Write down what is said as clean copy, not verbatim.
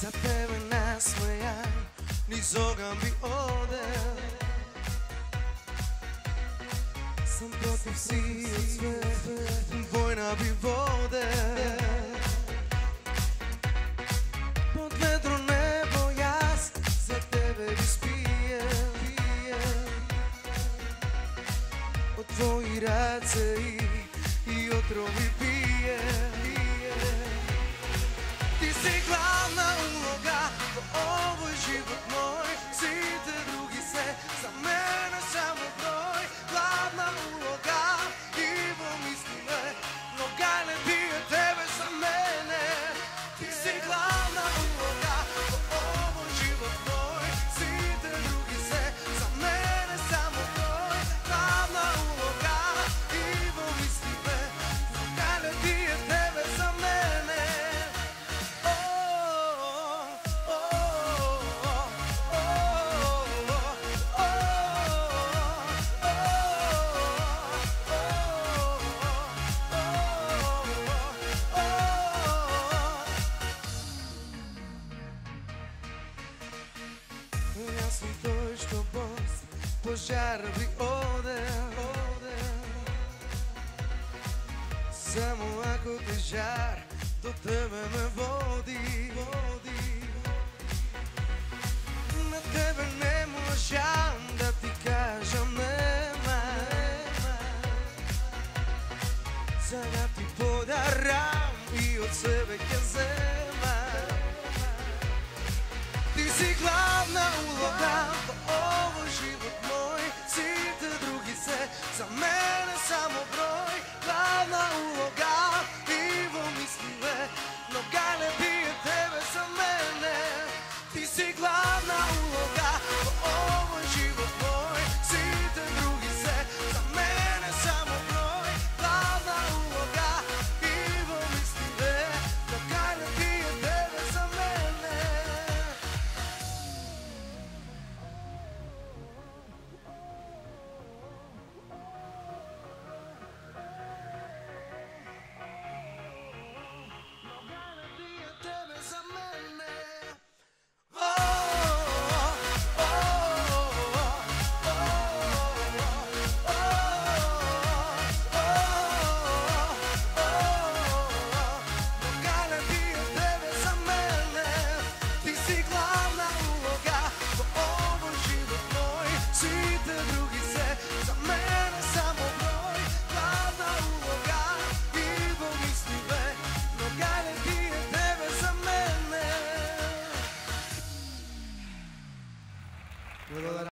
za tebe nasmejan, niz ogam bi odel. Sam protiv si od sve, vojna bi vode. Pod vedro nebo jas, za tebe bi spijem. Od tvoji race i otrovi pijem. Ti si glavna uloga, ovo je život moj. Svite drugi se, za mene samo broj. Glavna uloga, Ivo misli me, noga ne bije tebe za mene. Ti si glavna uloga, ovo je život moj. Svite drugi se, za mene samo broj. Glavna uloga, Ivo misli me, noga ne bije tebe za mene. Ja sam to što bost požar bi odel. Samo ako te žar do tebe me vodi. Na tebe ne možem da ti kažem nema. Sada ti podaram i od sebe kezema. Ti si glavna uloga,